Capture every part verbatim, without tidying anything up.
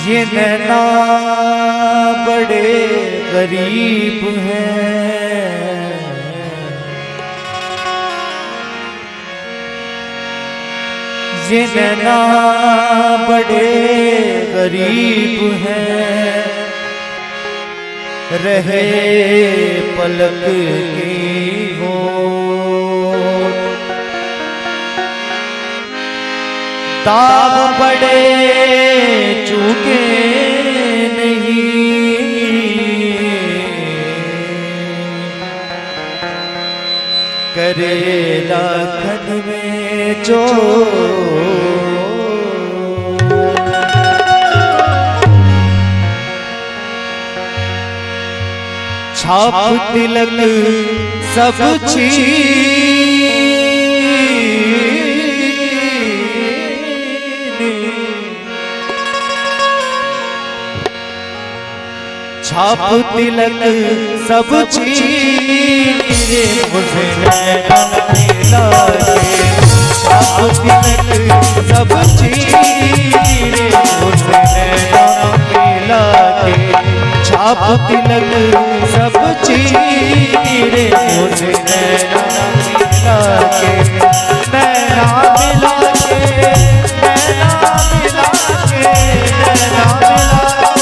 ये नैना बड़े गरीब हैं, ये नैना बड़े गरीब हैं, रहे पलक की हो दाग बड़े चूके नहीं, करे लाखन में जो छाप तिलक सब चीज छाप तिलक सब चीरे मुझे नैना मिला के, छाप तिलक सब चीरे मुझे नैना मिला के, छाप तिलक सब चीरे मुझे नैना मिला के, नैना मिला के, नैना मिला के, नैना मिला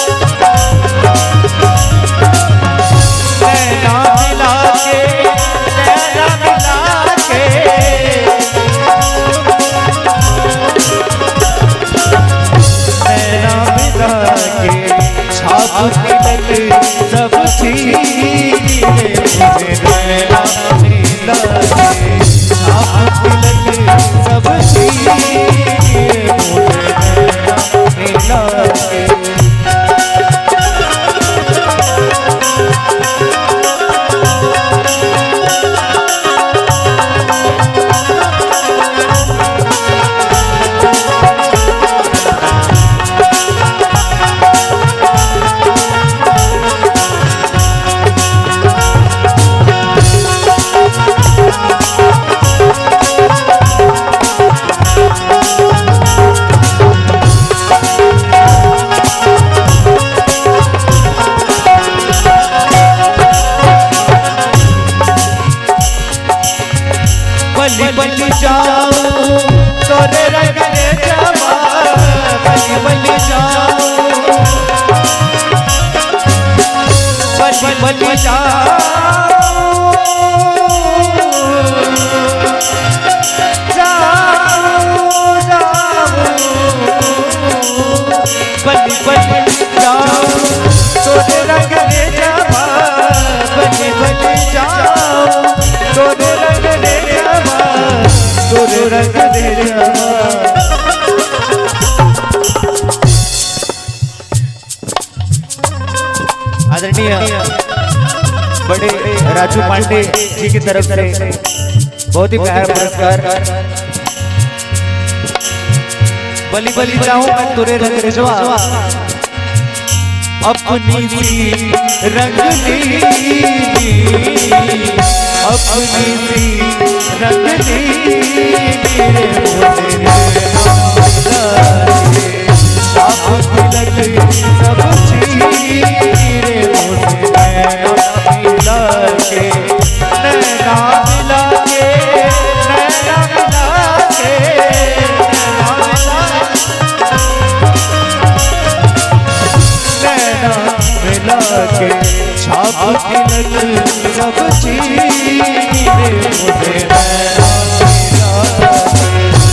सब चीज़ें मुझे नैना मिला के, छाप तिलक सब चीज़ें मुझे नैना मिला के। बलि बलि जाऊं तोरे रंग रे जवा, बलि बलि जाऊं, बलि बलि जाऊं, जाऊं जाऊं, बलि बलि जाऊं तोरे रंग रे जवा, बलि बलि जाऊं तोरे रंग रे तोरे रंग दे आदरणीय बड़े राजू पांडे जी की तरफ से बहुत ही प्यारा पुरस्कार। बलि बलि जाऊं मैं तोरे रंग रेजवा, अपनी सी रंगली, अपनी सी रंगली मेरे मुझे छाप तिलक सब चीरे मुझे नैना मिला के, नैना मिला के, नैना मिला के, नैना मिला, नैना मिला के, छाप तिलक सब चीरे मुझे नैना मिला के।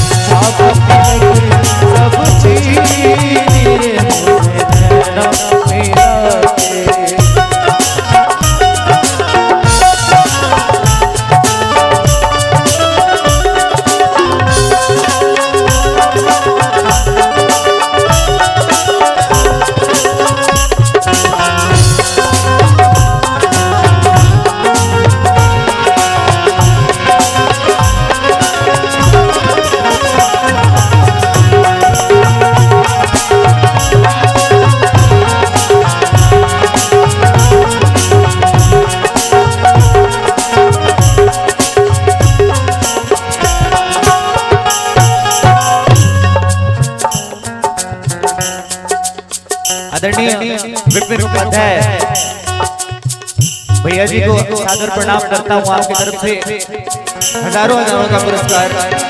आदरणीय विपिन उपाध्याय भैया जी को सादर प्रणाम करता हूँ आपकी तरफ से हजारों हजारों का पुरस्कार।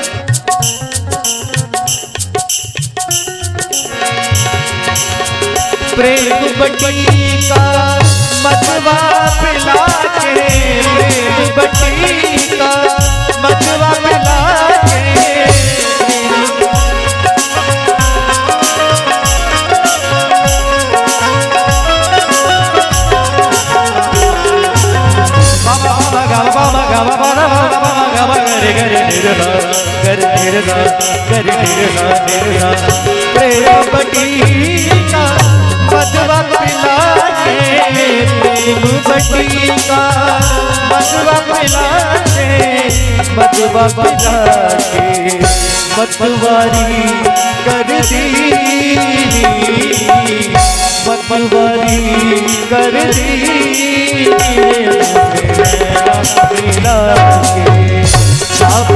प्रेम बटी का मतवा पिला के, प्रेम बटी का मतवा पिला के, प्रेम बटी का मतवा पिला के, प्रेम बटी का मतवा पिला के, मतवा पिला के मतवारी कर दी, मतवारी कर दी मिला के।